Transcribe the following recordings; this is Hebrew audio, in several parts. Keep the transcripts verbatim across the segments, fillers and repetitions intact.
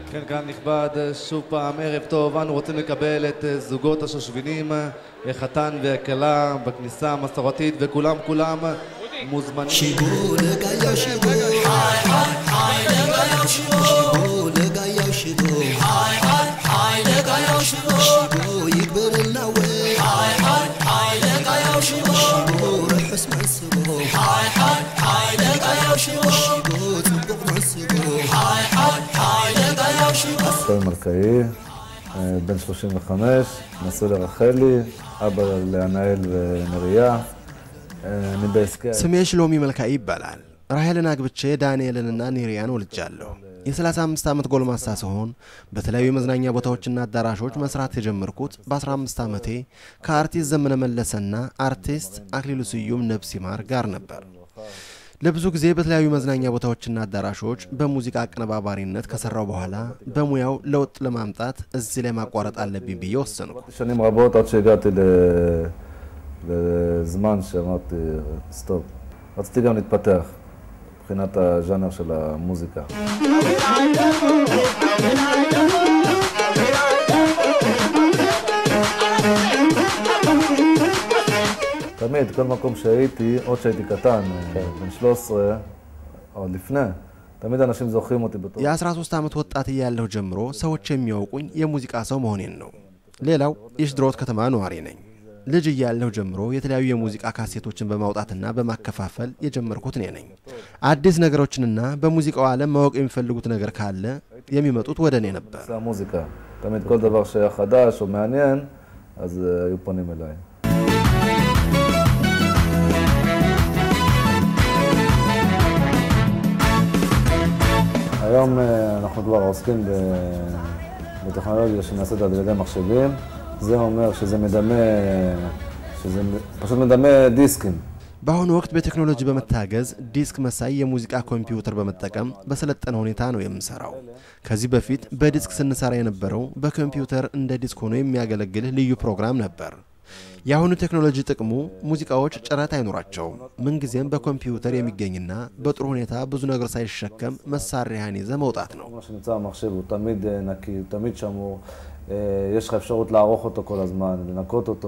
כן, כאן נכבד, שוב פעם, ערב טוב, אנו רוצים לקבל את זוגות השושבינים, חתן וכלה בכניסה המסורתית, וכולם כולם מוזמנים. שיבו לגיה שיבו, היי היי היי לגיה שיבו, שיבו לגיה שיבו, היי היי היי לגיה שיבו, שיבו יגבר النوى, היי היי היי לגיה שיבו, שיבו רחס מעסבו, היי היי היי לגיה שיבו, שיבו צבוק מעסבו, היי היי היי לגיה שיבו. אסתר מלכאי, בן שלושים וחמש, נשוי לרחלי, אבא לענאל ונריה. ስሜ ሽሎሚ መልካይ ይባላል ራሄልና ግብቼ ዳንኤልንና ኒሪያን ወልጃለሁ የ35 ዓመት ጎልማሳ ሲሆን በተለያዩ መዝናኛ ቦታዎችና አዳራሾች መስራት የጀመርኩት በ15 ዓመቴ ከአርቲስት ዘመነ መለሰና አርቲስት አክሊሉ ስዩም ነብስ ይማር ጋር ነበር ለብዙ ጊዜ በተለያዩ መዝናኛ ቦታዎችና አዳራሾች በሙዚቃ አቀነባባሪነት ከሰራው በኋላ በሙያው ለውጥ ለማምጣት እዚህ ላይ ማቋረጥ አለብኝ ብዬ ወሰንኩ שנים רבות עד שהגעתי ל לזמן שאמרתי סטופ. רציתי גם להתפתח מבחינת הז'אנר של המוזיקה. תמיד, כל מקום שהייתי, עוד שהייתי קטן, בן שלוש עשרה, עוד לפני, תמיד אנשים זוכרים אותי בתור. የ13 ዓመት ወጣት ያለው ጀምሮ ሰዎች የሚያውቁኝ የሙዚቃ ሰው መሆኔን ነው። ሌላው የሽድሮት ከተማ ነዋሪ ነኝ። ልጅ ያለው ጀምሮ የተለያዩ የሙዚቃ ካሴቶችን በማውጣትና በማከፋፈል የጀመርኩት እኔ ነኝ አዲስ ነገሮችንና በሙዚቃው ዓለም ማወቅ የሚፈልጉት ነገር ካለ የሚመጡት ወደ እኔ ነበር ሙዚቃ ተመድ כל דבר שהיה חדש או מעניין אז היו פונים אליי היום אנחנו כבר עוסקים בטכנולוגיה שנעשית על ידי מחשבים זה אומר שזה מדמה שזה פשוט מדמה דיסקים በአሁኑ ወቅት በቴክኖሎጂ በመታገዝ ዲስክ መሳይ የሙዚቃ ኮምፒውተር በመጠቀም በሰለጠነ ሁኔታ ነው የምሰራው ከዚህ በፊት በዲስክ ስንሰራ የነበረው በኮምፒውተር እንደ ዲስክ ሆኖ የሚያገለግል ልዩ ፕሮግራም ነበር ያሁኑ ቴክኖሎጂ ጥቅሙ ሙዚቃዎች ጭረት አይኖራቸው ምን ጊዜም በኮምፒውተር የሚገኝና በጥሩ ሁኔታ ብዙ ነገር ሳይሸከም መሳሪያን ይዘ መውጣት ነው שנמצא המחשב הוא תמיד נקי תמיד שמור יש לך אפשרות לערוך אותו כל הזמן לנקות אותו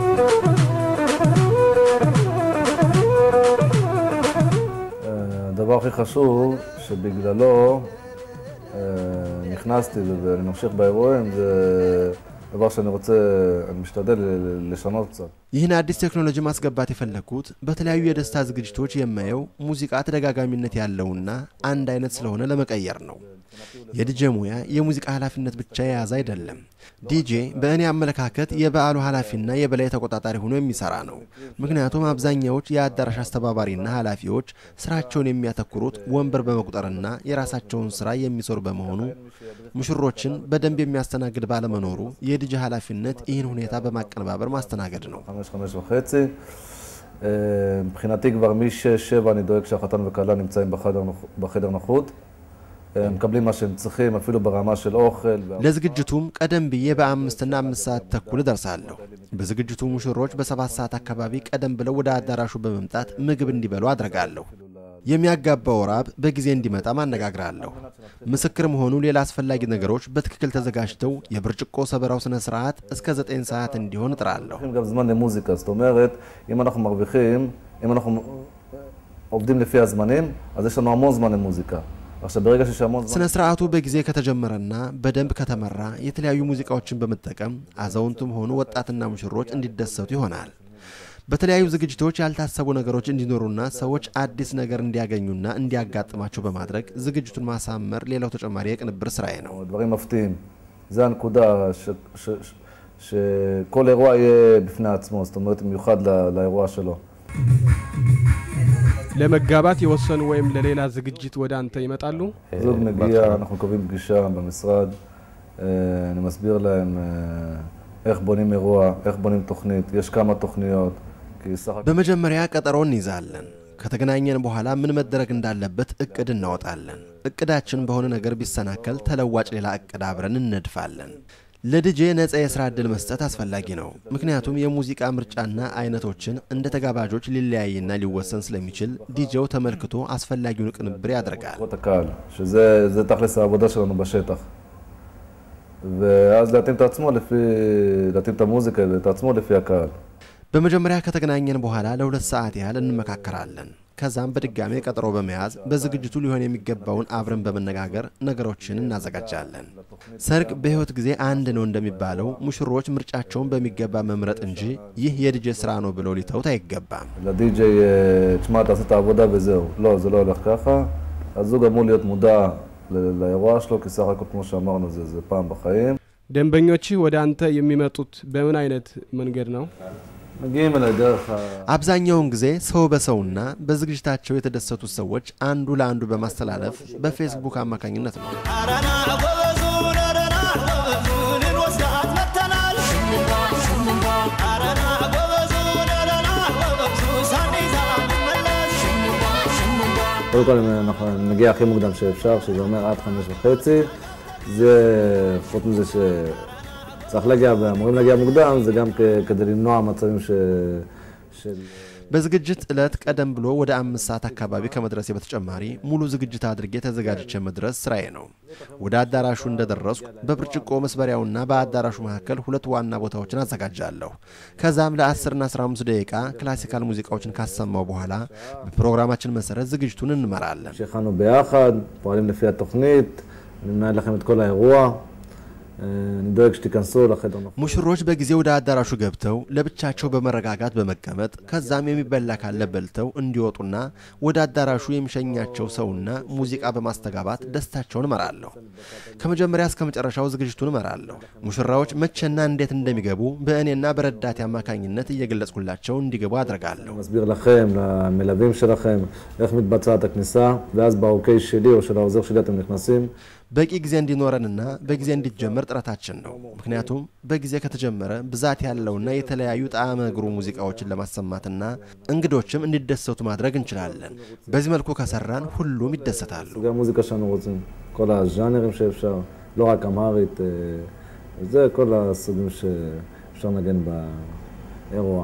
הדבר הכי חשוב שבגללו נכנסתי ואני ממשיך באירועים זה דבר שאני רוצה, אני משתדל לשנות קצת. ይህን አዲስ ቴክኖሎጂ ማስገባት የፈለኩት በተለያዩ የደስታ ዝግጅቶች የማየው ሙዚቃ ተደጋጋሚነት ያለውና አንድ አይነት ስለሆነ ለመቀየር ነው። የዲጄ ሙያ የሙዚቃ ኃላፊነት ብቻ የያዘ አይደለም። ዲጄ በእኔ አመለካከት የበዓሉ ኃላፊና የበላይ ተቆጣጣሪ ሆኖ የሚሰራ ነው። ምክንያቱም አብዛኛዎች የአዳራሽ አስተባባሪና ኃላፊዎች ስራቸውን የሚያተኩሩት ወንበር በመቁጠርና የራሳቸውን ስራ የሚሰሩ በመሆኑ ሙሽሮችን በደንብ የሚያስተናግድ ባለመኖሩ የዲጄ ኃላፊነት ይህን ሁኔታ በማቀነባበር ማስተናገድ ነው። חמש וחצי מבחינתי כבר מ-שש שבע אני דואג שהחתן וכלה נמצאים בחדר בחדר נוחות מקבלים מה שהם צריכים אפילו ברמה של אוכל ለዝግጅቱም ቀደም ብዬ በ5 እና አምስት ሰዓት ተኩል ደርሳለሁ በዝግጅቱ ሙሽሮች በ7 ሰዓት አካባቢ ቀደም ብለው ወደ አዳራሹ በመምጣት ምግብ እንዲበሉ አድርጋለሁ የሚያጋባው ራብ በጊዜ እንዲመጣ ማነጋግራለሁ ምስክር መሆኑ ሌላ አስፈላጊ ነገሮች በትክክል ተዘጋጅተው የብርጭቆ ሰበራው ስነ ስርዓት እስከ ዘጠኝ ሰዓት እንዲሆን ጥራለሁ גם זמן למוזיקה זאת אומרת אם אנחנו מרוויחים אם אנחנו עובדים לפי הזמנים אז יש לנו המון זמן למוזיקה עכשיו ברגע שיש המון זמן ስነ ስርዓቱ በጊዜ ከተጀመረና በደንብ ከተመራ የተለያዩ ሙዚቃዎችን በመጠቀም አዛውንቱም ሆኑ ወጣትና ሙሽሮች እንዲደሰቱ ይሆናል በተለያዩ ዝግጅቶች ያልታሰቡ ነገሮች እንዲኖሩና ሰዎች አዲስ ነገር እንዲያገኙና እንዲያጋጥማቸው በማድረግ ዝግጅቱን ማሳመር ሌላው ተጨማሪ የቅንብር ስራዬ ነው דברים מפתיעים זה הנקודה שכל אירוע יהיה בפני עצמו זאת אומרת במיוחד לאירוע שלו ለመጋባት የወሰኑ ወይም ለሌላ ዝግጅት ወደ አንተ ይመጣሉ זוג מגיע אנחנו קובעים פגישה במשרד אני מסביר להם איך בונים אירוע איך בונים תוכנית יש כמה תוכניות በመጀመሪያ ቀጠሮን ይዛለን ከተገናኘን በኋላ ምን መደረግ እንዳለበት እቅድ እናወጣለን እቅዳችን በሆነ ነገር ቢሰናከል ተለዋጭ ሌላ እቅድ አብረን እንነድፋለን ለዲጄ ነፃ የሥራ ዕድል መስጠት አስፈላጊ ነው ምክንያቱም የሙዚቃ ምርጫና አይነቶችን እንደ ተጋባዦች ሊለያይና ሊወሰን ስለሚችል ዲጄው ተመልክቶ አስፈላጊውን ቅንብር ያደርጋል שזה זה תכלס העבודה שלנו בשטח ואז להתאים את עצמו לפי, להתאים את המוזיקה, את עצמו לפי הקהל. በመጀመሪያ ከተገናኘን በኋላ ለሁለት ሰዓት ያህል እንመካከራለን። ከዛም በድጋሜ ቀጠሮ በመያዝ በዝግጅቱ ሊሆን የሚገባውን አብረን በመነጋገር ነገሮችን እናዘጋጃለን። ሰርግ በህይወት ጊዜ አንድ ነው እንደሚባለው ሙሽሮች ምርጫቸውን በሚገባ መምረጥ እንጂ ይህ የዲጄ ስራ ነው ብለው ሊተውት አይገባም። ለዲጄ תשמע, תעשה את העבודה וזהו. לא, זה לא הולך ככה. הזוג אמור להיות מודע לאירוע שלו, כי סך הכל כמו שאמרנו, זה, זה פעם בחיים. ደንበኞች ወደ አንተ የሚመጡት በምን አይነት መንገድ ነው? מגיעים אליי דרך ה... አብዛኛውን ጊዜ ሰው በሰውና በዝግጅታቸው የተደሰቱ ሰዎች አንዱ ለአንዱ በማስተላለፍ በፌስቡክ አማካኝነት ነው። קודם כל אנחנו נגיע הכי מוקדם שאפשר, שזה אומר עד חמש וחצי. זה חוץ מזה ש... צריך להגיע, ואמורים להגיע מוקדם, זה גם כדי למנוע מצבים ש... של... በዝግጅት ዕለት ቀደም ብሎ ወደ አምስት ሰዓት አካባቢ ከመድረስ በተጨማሪ ሙሉ ዝግጅት አድርጌ ተዘጋጅቼ መድረስ ስራዬ ነው። ወደ አዳራሹ እንደደረስኩ በብርጭቆ መስበሪያውና በአዳራሹ መካከል ሁለት ዋና ቦታዎችን አዘጋጃለሁ። ከዛም ለ10 እና አስራ አምስት ደቂቃ ክላሲካል ሙዚቃዎችን ካሰማው በኋላ በፕሮግራማችን መሰረት ዝግጅቱን እንመራለን። שכנו ביחד, פועלים לפי התוכנית, אני מנהל לכם את כל האירוע. אני דואג שתיכנסו לחדר נוחות. ሙሽሮች በጊዜ ወደ አዳራሹ ገብተው ለብቻቸው በመረጋጋት በመቀመጥ ከዛም የሚበላ ካለ በልተው እንዲወጡና ወደ አዳራሹ የሚሸኛቸው ሰውና ሙዚቃ በማስተጋባት ደስታቸውን እመራለሁ። ከመጀመሪያ እስከ መጨረሻው ዝግጅቱን እመራለሁ። ሙሽራዎች መቼና እንዴት እንደሚገቡ በእኔና በረዳት ያማካኝነት እየገለጽኩላቸው እንዲገቡ አድርጋለሁ። מסביר לכם, למלווים שלכם, איך מתבצעת הכניסה, ואז באוקיי שלי או של העוזר שלי אתם נכנסים. በቂ ጊዜ እንዲኖረንና በጊዜ እንዲጀመር ጥረታችን ነው። ምክንያቱም በጊዜ ከተጀመረ ብዛት ያለውና የተለያዩ ጣዕመ ግሩ ሙዚቃዎችን ለማሰማትና እንግዶችም እንዲደሰቱ ማድረግ እንችላለን። በዚህ መልኩ ከሰራን ሁሉም ይደሰታሉ። גם מוזיקה שאנו רוצים, כל הז'אנרים שאפשר, לא רק אמהרית, זה כל הסוגים שאפשר לנגן באירוע.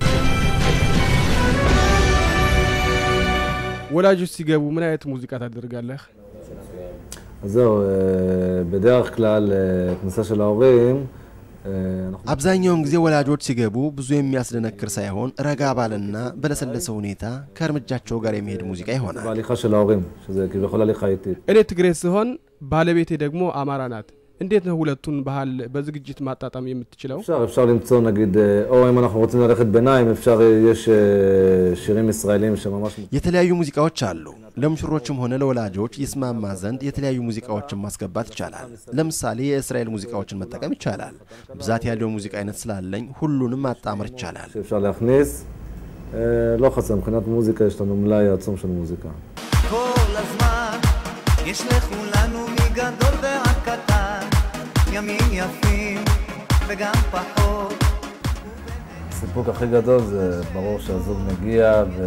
ወላጆች ሲገቡ ምን አይነት ሙዚቃ ታደርጋለህ? אז זהו, בדרך כלל כניסה של ההורים, አብዛኛውን ጊዜ ወላጆች ሲገቡ ብዙ የሚያስደነክር ሳይሆን ረጋ ባለና በለሰለሰ ሁኔታ ከእርምጃቸው ጋር የሚሄድ ሙዚቃ ይሆናል። בהליכה של ההורים, שזה כביכול הליכה איטית. እኔ ትግሬ ሲሆን ባለቤቴ ደግሞ አማራ ናት። እንዴት ነው ሁለቱን ባህል በዝግጅት ማጣጣም የምትችለው? אפשר, אפשר למצוא נגיד, או אם אנחנו רוצים ללכת ביניים, אפשר, יש שירים ישראלים שממש... የተለያዩ ሙዚቃዎች አሉ። ለሙሽሮችም ሆነ ለወላጆች ይስማማ ዘንድ የተለያዩ ሙዚቃዎችን ማስገባት ይቻላል። ለምሳሌ የእስራኤል ሙዚቃዎችን መጠቀም ይቻላል። ብዛት ያለው ሙዚቃ አይነት ስላለኝ ሁሉንም ማጣመር ይቻላል። שאפשר להכניס, לא חסר, מבחינת מוזיקה יש לנו מלאי עצום של מוזיקה. כל הזמן יש לכולנו מגדול ועד קטן, ימים יפים וגם פחות. הסיפוק הכי גדול זה ברור שהזוג מגיע ו...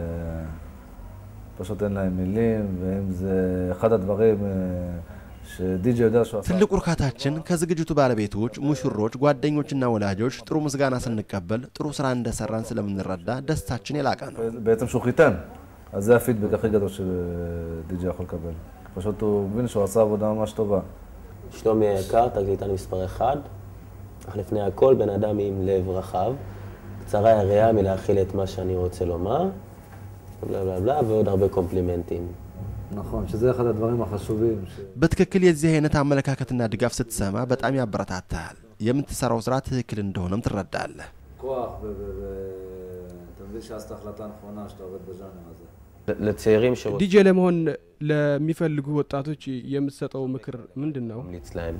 פשוט אין להם מילים, ואם זה אחד הדברים שדיג'י יודע שהוא עשה... ትልቁ እርካታችን ከዝግጅቱ ባለቤቶች፣ ሙሽሮች፣ ጓደኞችና ወላጆች ጥሩ ምስጋና ስንቀበል ጥሩ ስራ እንደሰራን ስለምንረዳ ደስታችን የላቀ ነው። בעצם שהוא חיתן, אז זה הפידבק הכי גדול שדיג'י יכול לקבל. פשוט הוא מבין שהוא עשה עבודה ממש טובה. שלומי היקר, תקליטן מספר אחד, אך לפני הכל בן אדם עם לב רחב, קצרה יריעה מלהכיל את מה שאני רוצה לומר. בלה בלה בלה, ועוד הרבה קומפלימנטים. נכון, שזה אחד הדברים החשובים. በትክክል የዚህ አይነት አመለካከትና ድጋፍ ስትሰማ በጣም ያበረታታል። የምትሰራው ስራ ትክክል እንደሆነም ትረዳለህ። כוח, ואתה מבין שעשת החלטה נכונה שאתה עובד בז'אנר הזה. לצעירים שרוצים... ዲጄ ለመሆን ለሚፈልጉ ወጣቶች የምትሰጠው ምክር ምንድን ነው? ממליץ להם.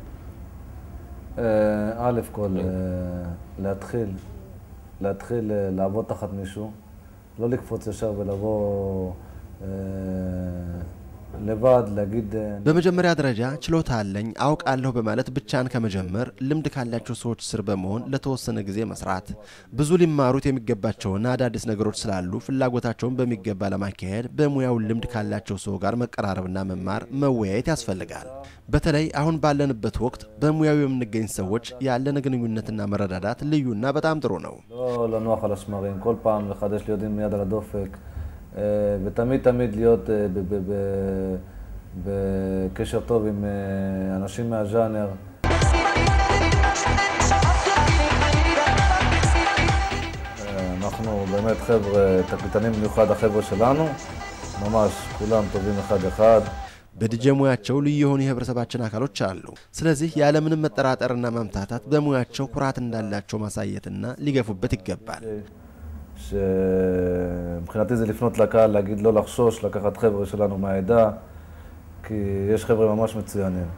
א' כל, להתחיל, להתחיל לעבוד תחת מישהו. לא לקפוץ ישר ולבוא לבד, להגיד... በመጀመሪያ ደረጃ ችሎታ አለኝ አውቃለሁ በማለት ብቻን ከመጀመር ልምድ ካላቸው ሰዎች ስር በመሆን ለተወሰነ ጊዜ መስራት፣ ብዙ ሊማሩት የሚገባቸውና አዳዲስ ነገሮች ስላሉ ፍላጎታቸውን በሚገባ ለማካሄድ በሙያው ልምድ ካላቸው ሰው ጋር መቀራረብና መማር መወያየት ያስፈልጋል። በተለይ አሁን ባለንበት ወቅት በሙያው የምንገኝ ሰዎች ያለን ግንኙነትና መረዳዳት ልዩና በጣም ጥሩ ነው። לא לנוח על השמרים, כל פעם לחדש להיות עם יד על הדופק, ותמיד תמיד להיות בקשר טוב עם אנשים מהז'אנר. אנחנו באמת חבר'ה, תקליטנים במיוחד החבר'ה שלנו, ממש כולם טובים אחד אחד. በዲጄ ሙያቸው ልዩ የሆኑ የህብረተሰባችን አካሎች አሉ። ስለዚህ ያለምንም መጠራጠርና መምታታት በሙያቸው ኩራት እንዳላቸው ማሳየትና ሊገፉበት ይገባል። מבחינתי זה לפנות לקהל, להגיד לא לחשוש, לקחת חבר'ה שלנו מהעדה, כי יש חבר'ה ממש מצוינים.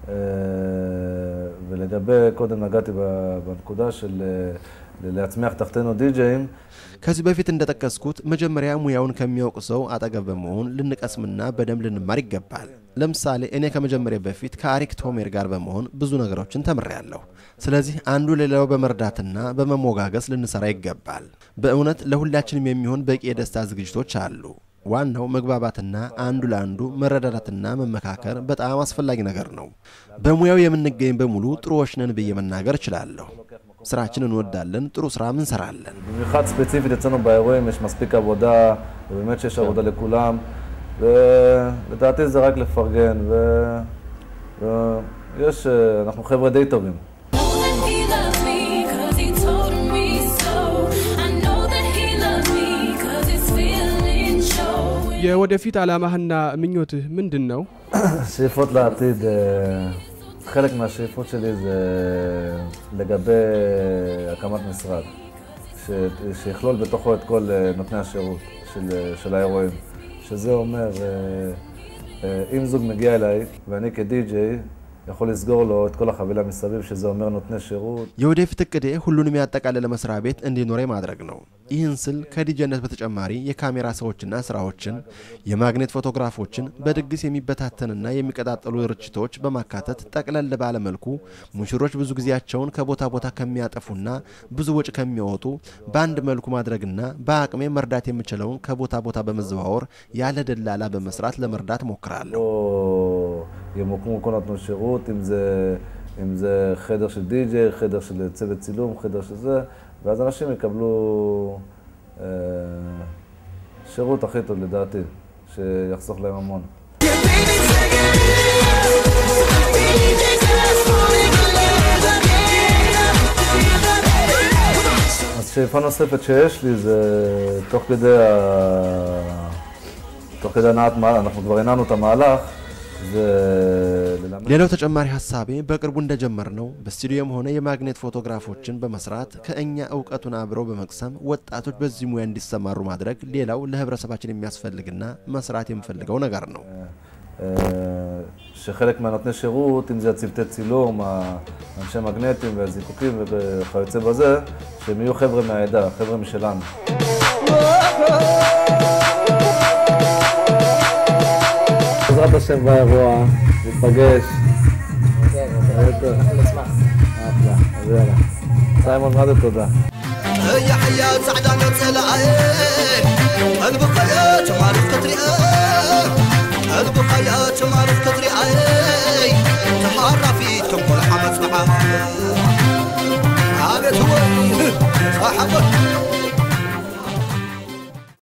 ולגבי, קודם נגעתי בנקודה של להצמיח תחתנו די-ג'אים. ከዚህ በፊት እንደተጠቀስኩት መጀመሪያ ሙያውን ከሚያውቅ ሰው አጠገብ በመሆን ልንቀስምና በደንብ ልንማር ይገባል። ለምሳሌ እኔ ከመጀመሪያ በፊት ከአሪክ ቶሜር ጋር በመሆን ብዙ ነገሮችን ተምሬያለሁ። ስለዚህ አንዱ ሌላው በመርዳትና በመሞጋገስ ልንሰራ ይገባል። በእውነት ለሁላችንም የሚሆን በቂ የደስታ ዝግጅቶች አሉ። ዋናው መግባባትና አንዱ ለአንዱ መረዳዳትና መመካከር በጣም አስፈላጊ ነገር ነው። በሙያው የምንገኝ በሙሉ ጥሩዎች ነን ብዬ መናገር እችላለሁ። ስራችንን እንወዳለን፣ ጥሩ ስራም እንሰራለን። במיוחד ספציפית אצלנו באירועים יש מספיק עבודה, ובאמת שיש עבודה לכולם, ולדעתי זה רק לפרגן, ויש, אנחנו חבר'ה די טובים. የወደፊት ዓላማህና ምኞትህ ምንድነው? שאיפות לעתיד, חלק מהשאיפות שלי זה לגבי הקמת משרד, שיכלול בתוכו את כל נותני השירות של, של האירועים. שזה אומר, אם זוג מגיע אליי ואני כדי-ג'יי, יכול לסגור לו את כל החבילה מסביב, שזה אומר נותני שירות. የወደፊት እቅዴ ሁሉንም ያጠቃለለ መስሪያ ቤት እንዲኖር ማድረግ ነው። ይህን ስል ከዲጄነት በተጨማሪ የካሜራ ሰዎችና ስራዎችን፣ የማግኔት ፎቶግራፎችን፣ በድግስ የሚበታተንና የሚቀጣጠሉ ርችቶች በማካተት ጠቅለል ባለ መልኩ ሙሽሮች ብዙ ጊዜያቸውን ከቦታ ቦታ ከሚያጠፉና ብዙ ወጪ ከሚያወጡ በአንድ መልኩ ማድረግና በአቅሜ መርዳት የምችለውን ከቦታ ቦታ በመዘዋወር ያለ ደላላ በመስራት ለመርዳት ሞክራለሁ። ימוקמו כל נותני שירות, אם זה, אם זה חדר של די-ג'יי, חדר של צוות צילום, חדר של זה, ואז אנשים יקבלו אה, שירות הכי טוב לדעתי, שיחסוך להם המון. אז שאיפה נוספת שיש לי זה תוך כדי, ה... תוך כדי הנעת מהלך, אנחנו כבר הנענו את המהלך, ሌላው ተጨማሪ ሐሳቤ በቅርቡ እንደጀመርነው በስቱዲዮም ሆነ የማግኔት ፎቶግራፎችን በመስራት ከእኛ ዕውቀቱን አብረው በመቅሰም ወጣቶች በዚህ ሙያ እንዲሰማሩ ማድረግ ሌላው ለህብረተሰባችን የሚያስፈልግና መስራት የሚፈልገው ነገር ነው። שחלק מהנותני שירות, אם זה הצוותי צילום, האנשי מגנטים והזיקוקים וכיוצא בזה, שהם יהיו חבר'ה מהעדה, חבר'ה משלנו. בעזרת השם באירוע, נתפגש. כן, אנחנו נשמח. אחלה, אז יאללה. סיימון, מה זה תודה? يا حياة سعدان وسلاء قلب خيات معرف كتريا قلب خيات معرف كتريا تحرى فيكم كل حمد معاه عابت هو صاحبه